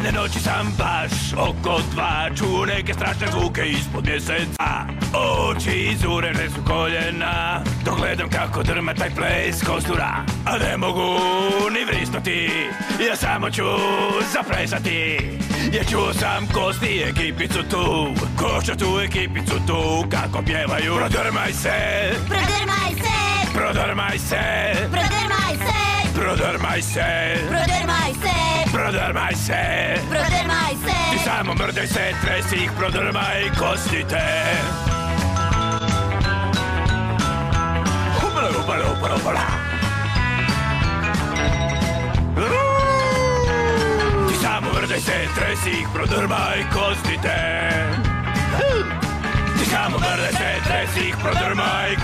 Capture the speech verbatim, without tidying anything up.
Jedne noći sam baš oko dva čuo neke strašne zvuke ispod mjeseca. Oči izurene su koljena dok gledam kako drma taj ples kostura. A ne mogu ni vrisnuti, ja samo ću zaplesati. Jer čuo sam Kosti ekipicu tu, koščatu ekipicu tu, kako pjevaju. Prodrmaj se, Prodrmaj se, prodrmaj se, prodrmaj se, prodrmaj se, prodrmaj se, prodrmaj se. prodrmaj Ti se. samo mrdaj se, tresi ih, prodrmaj kostite. Hupala, hupala, hupala, hupala. Ti samo mrdaj se, tresi ih, prodrmaj kostite. Ti samo mrdaj se, tresi ih, prodrmaj